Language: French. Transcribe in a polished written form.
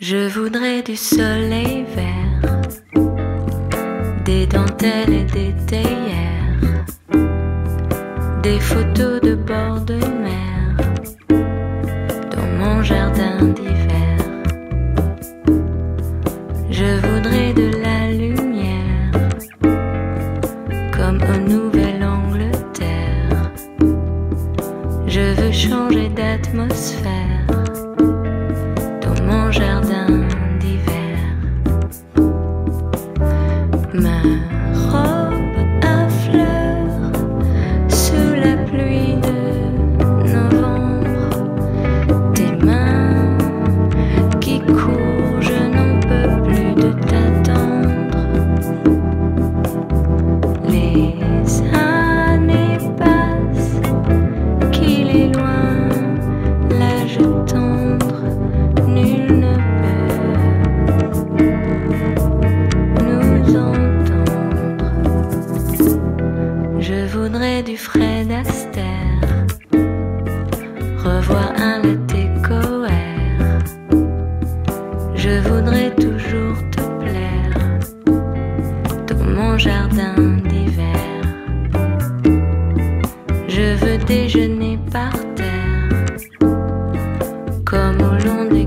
Je voudrais du soleil vert, des dentelles et des théières, des photos de bord de mer dans mon jardin d'hiver. Je voudrais de la lumière comme en Nouvelle-Angleterre. Je veux changer d'atmosphère dans mon jardin d'hiver. Ma robe à fleurs sous la pluie de novembre. Tes mains qui courent, je n'en peux plus de t'attendre. Les années passent, qu'il est loin l'âge tendre. Nul ne peut nous entendre. Je voudrais du Fred Astaire, revoir un latte coère. Je voudrais toujours te plaire dans mon jardin d'hiver. Je veux déjeuner par terre comme au long des